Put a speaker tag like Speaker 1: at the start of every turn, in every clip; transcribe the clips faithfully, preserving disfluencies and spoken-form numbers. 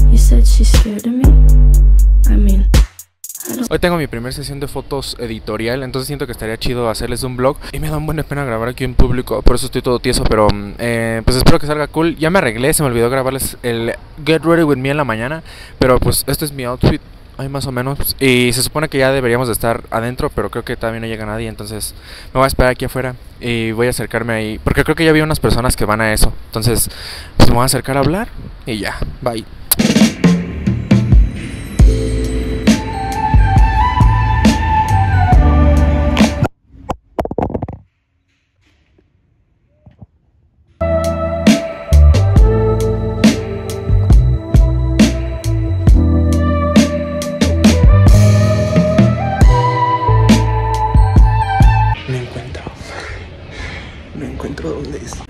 Speaker 1: You said she's scared of me. I mean,
Speaker 2: hoy tengo mi primera sesión de fotos editorial, entonces siento que estaría chido hacerles un vlog. Y me da un buena pena grabar aquí en público, por eso estoy todo tieso, pero eh, pues espero que salga cool. Ya me arreglé, se me olvidó grabarles el Get Ready With Me en la mañana, pero pues este es mi outfit, ahí más o menos. Y se supone que ya deberíamos de estar adentro, pero creo que todavía no llega nadie, entonces me voy a esperar aquí afuera y voy a acercarme ahí, porque creo que ya vi unas personas que van a eso. Entonces pues me voy a acercar a hablar y ya, bye. No encuentro dónde es.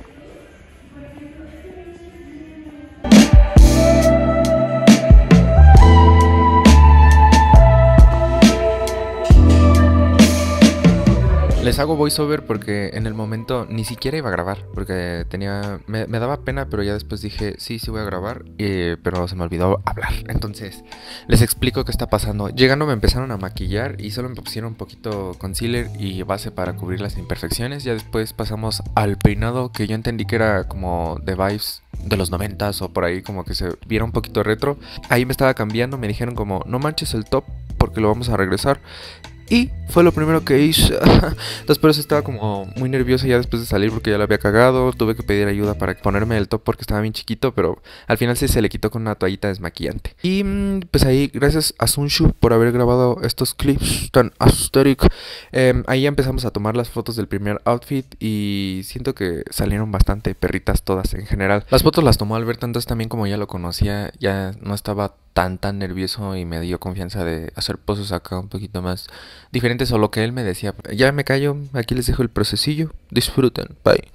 Speaker 2: Les hago voiceover porque en el momento ni siquiera iba a grabar, porque tenía me, me daba pena, pero ya después dije, sí, sí voy a grabar, eh, pero se me olvidó hablar. Entonces, les explico qué está pasando. Llegando me empezaron a maquillar y solo me pusieron un poquito concealer y base para cubrir las imperfecciones. Ya después pasamos al peinado, que yo entendí que era como de vibes de los noventas o por ahí, como que se viera un poquito retro. Ahí me estaba cambiando, me dijeron como, no manches el top porque lo vamos a regresar. Y fue lo primero que hice. Entonces por eso estaba como muy nervioso ya después de salir, porque ya lo había cagado. Tuve que pedir ayuda para ponerme el top porque estaba bien chiquito, pero al final sí se le quitó con una toallita desmaquillante. Y pues ahí, gracias a Sunshu por haber grabado estos clips tan aesthetic. eh, Ahí ya empezamos a tomar las fotos del primer outfit y siento que salieron bastante perritas todas en general. Las fotos las tomó Alberto, entonces también como ya lo conocía, ya no estaba tan tan nervioso y me dio confianza de hacer poses acá un poquito más diferentes o lo que él me decía. Ya me callo, aquí les dejo el procesillo. Disfruten, bye.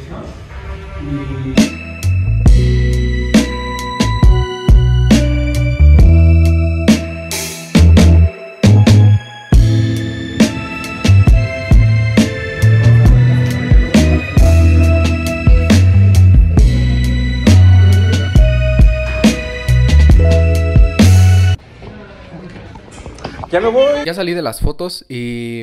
Speaker 2: Ya me voy. Ya salí de las fotos y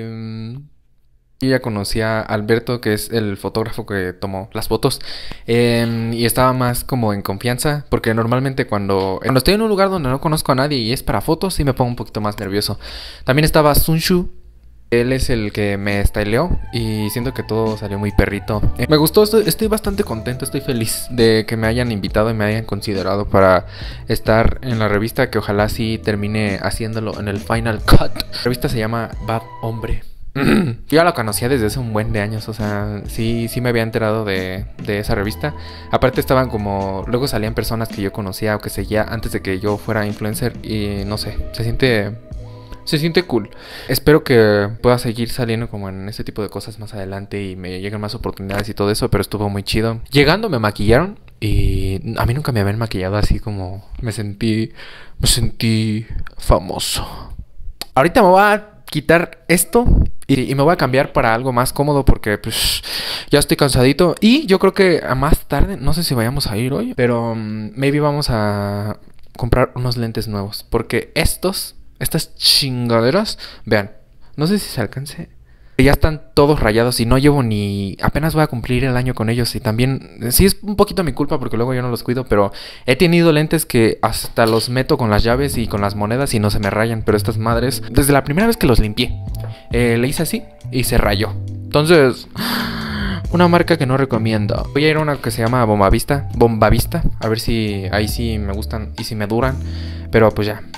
Speaker 2: y ya conocí a Alberto, que es el fotógrafo que tomó las fotos. eh, Y estaba más como en confianza, porque normalmente cuando, cuando estoy en un lugar donde no conozco a nadie y es para fotos, sí me pongo un poquito más nervioso. También estaba Sunshu. Él es el que me styleó y siento que todo salió muy perrito. Eh, me gustó, estoy, estoy bastante contento, estoy feliz de que me hayan invitado y me hayan considerado para estar en la revista, que ojalá sí termine haciéndolo en el Final Cut. La revista se llama Bad Hombre. Yo ya la conocía desde hace un buen de años, o sea, sí, sí me había enterado de, de esa revista. Aparte estaban como, luego salían personas que yo conocía o que seguía antes de que yo fuera influencer y no sé, se siente... Se siente cool. Espero que pueda seguir saliendo como en este tipo de cosas más adelante y me lleguen más oportunidades y todo eso, pero estuvo muy chido. Llegando me maquillaron y a mí nunca me habían maquillado así como me sentí, me sentí famoso. Ahorita me voy a quitar esto y, y me voy a cambiar para algo más cómodo porque pues ya estoy cansadito. Y yo creo que a más tarde, no sé si vayamos a ir hoy, pero um, maybe vamos a comprar unos lentes nuevos, porque estos... Estas chingaderas, vean, no sé si se alcance. Ya están todos rayados y no llevo ni... Apenas voy a cumplir el año con ellos. Y también, sí es un poquito mi culpa porque luego yo no los cuido, pero he tenido lentes que hasta los meto con las llaves y con las monedas y no se me rayan. Pero estas madres, desde la primera vez que los limpié, eh, le hice así y se rayó. Entonces, una marca que no recomiendo. Voy a ir a una que se llama Bombavista, Bombavista, a ver si ahí sí me gustan y si me duran. Pero pues ya.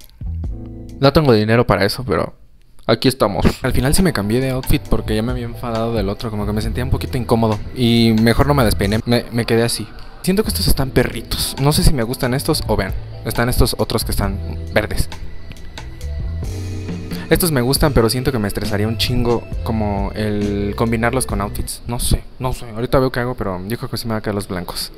Speaker 2: No tengo dinero para eso, pero aquí estamos. Al final sí me cambié de outfit porque ya me había enfadado del otro. Como que me sentía un poquito incómodo y mejor no me despeiné, me, me quedé así. Siento que estos están perritos. No sé si me gustan estos o vean, están estos otros que están verdes. Estos me gustan, pero siento que me estresaría un chingo como el combinarlos con outfits. No sé, no sé, ahorita veo qué hago, pero yo creo que sí me van a quedar los blancos.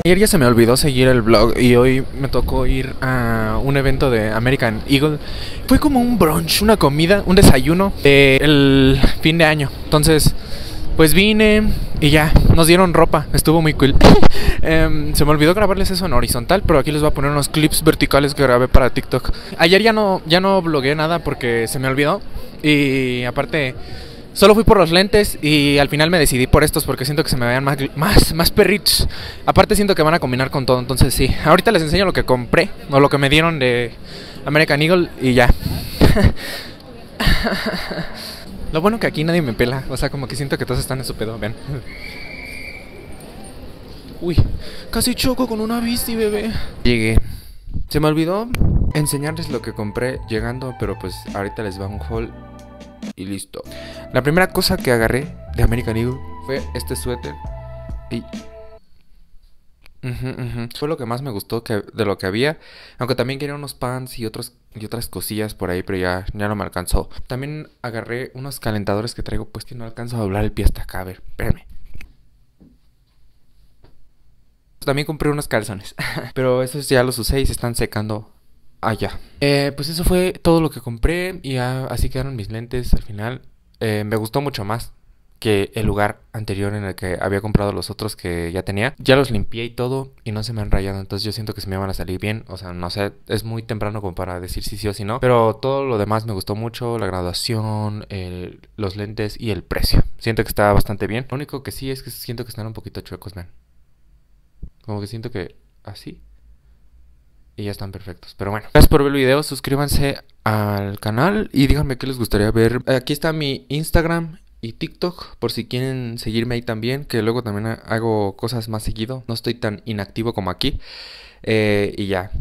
Speaker 2: Ayer ya se me olvidó seguir el vlog y hoy me tocó ir a un evento de American Eagle. Fue como un brunch, una comida, un desayuno del fin de año. Entonces, pues vine y ya, nos dieron ropa, estuvo muy cool. um, Se me olvidó grabarles eso en horizontal, pero aquí les voy a poner unos clips verticales que grabé para TikTok. Ayer ya no, ya no blogueé nada porque se me olvidó. Y aparte, solo fui por los lentes y al final me decidí por estos porque siento que se me vean más, más, más perritos. Aparte siento que van a combinar con todo, entonces sí. Ahorita les enseño lo que compré o lo que me dieron de American Eagle y ya. Lo bueno que aquí nadie me pela, o sea, como que siento que todos están en su pedo, vean. Uy, casi choco con una bici, bebé. Llegué. Se me olvidó enseñarles lo que compré llegando, pero pues ahorita les va un haul y listo. La primera cosa que agarré de American Eagle fue este suéter y... Uh -huh, uh -huh. Fue lo que más me gustó que, de lo que había. Aunque también quería unos pants y otros y otras cosillas por ahí, pero ya, ya no me alcanzó. También agarré unos calentadores que traigo, pues que no alcanzo a doblar el pie hasta acá. A ver, espérame. También compré unos calzones, pero esos ya los usé y se están secando allá. Eh, pues eso fue todo lo que compré y ya, así quedaron mis lentes al final. Eh, me gustó mucho más que el lugar anterior en el que había comprado los otros que ya tenía. Ya los limpié y todo y no se me han rayado, entonces yo siento que se me van a salir bien. O sea, no sé, es muy temprano como para decir si sí o si no, pero todo lo demás me gustó mucho, la graduación, el, los lentes y el precio. Siento que está bastante bien. Lo único que sí es que siento que están un poquito chuecos, man. Como que siento que así y ya están perfectos. Pero bueno, gracias por ver el video, suscríbanse al canal y díganme qué les gustaría ver. Aquí está mi Instagram y TikTok, por si quieren seguirme ahí también, que luego también hago cosas más seguido. No estoy tan inactivo como aquí. Eh, y ya.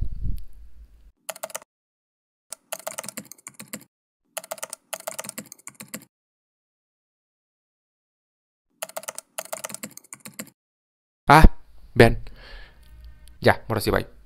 Speaker 2: Ah, vean. Ya, ahora sí, bye.